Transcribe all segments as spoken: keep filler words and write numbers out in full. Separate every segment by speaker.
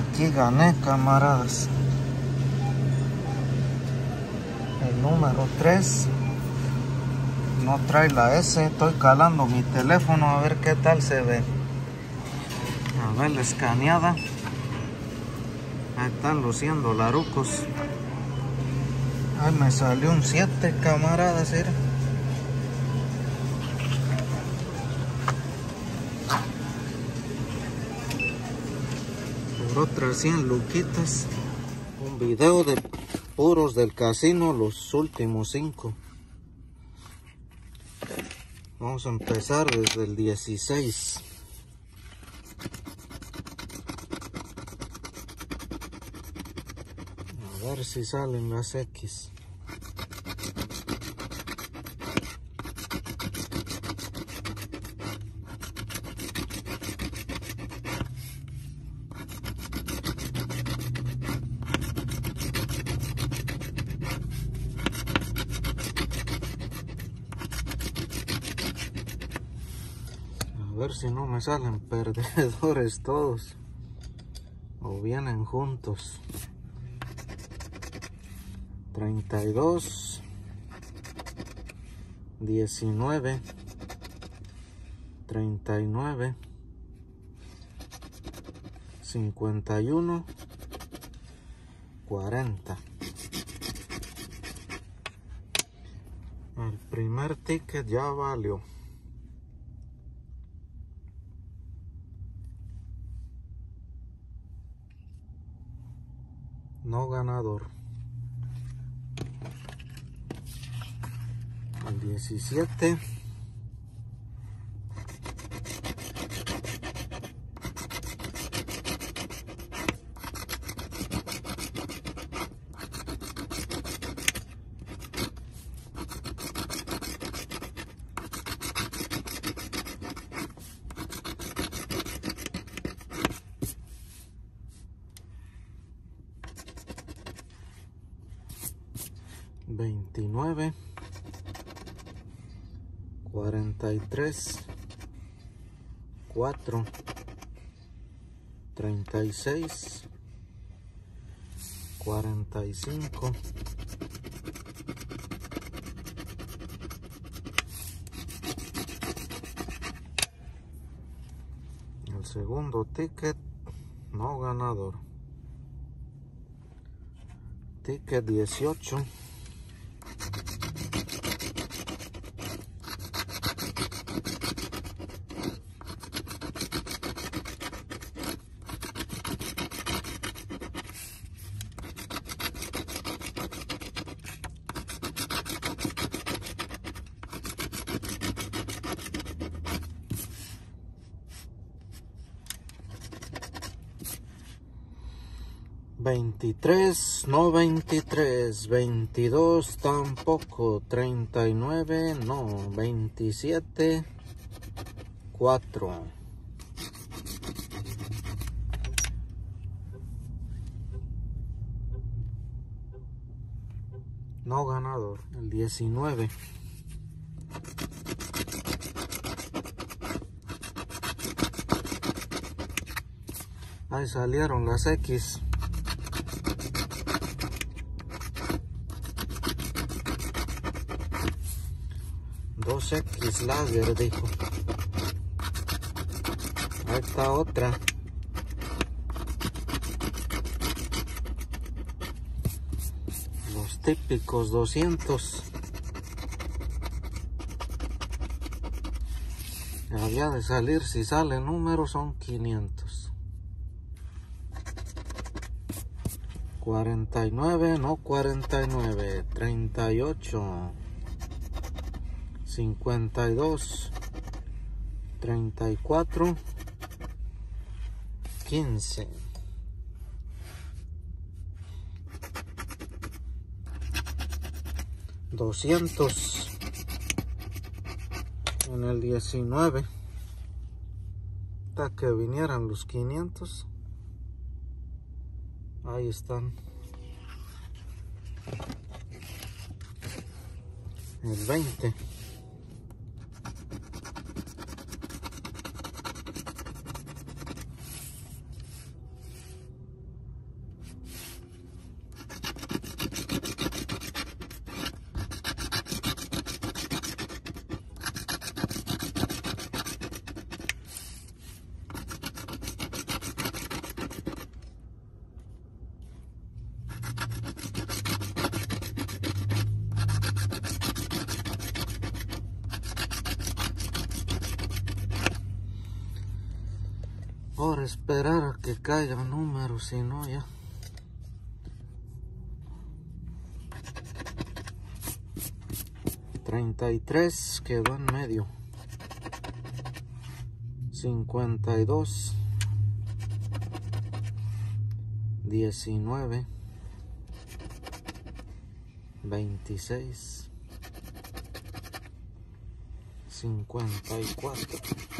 Speaker 1: Aquí gané, camaradas. El número tres no trae la S. Estoy calando mi teléfono a ver qué tal se ve. A ver la escaneada. Ahí están luciendo larucos. Ay, me salió un siete, camaradas. Era. Por otras cien luquitas. Un video de puros del casino, los últimos cinco. Vamos a empezar desde el dieciséis. A ver si salen las X. A ver si no me salen perdedores todos. O vienen juntos. treinta y dos, diecinueve, treinta y nueve, cincuenta y uno, cuarenta. El primer ticket ya valió. No ganador. El diecisiete. veintinueve, cuarenta y tres, cuatro, treinta y seis, cuarenta y cinco, el segundo ticket no ganador. Ticket dieciocho. veintitrés, no veintitrés, veintidós tampoco, treinta y nueve, no, veintisiete, cuatro. No ganador, el diecinueve. Ahí salieron las X. Dos X lager, dijo. Ahí está otra. Los típicos doscientos. Había de salir, si sale número son quinientos. cuarenta y nueve, no cuarenta y nueve, treinta y ocho. cincuenta y dos, treinta y cuatro, quince. doscientos en el diecinueve. Hasta que vinieran los quinientos. Ahí están. El veinte. Por esperar a que caiga el número, si no ya. treinta y tres quedó en medio. cincuenta y dos. diecinueve. veintiséis. cincuenta y cuatro.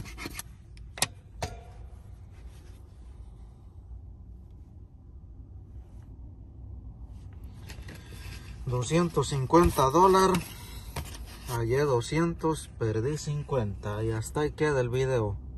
Speaker 1: doscientos cincuenta dólares. Hallé doscientos, perdí cincuenta y hasta ahí queda el video.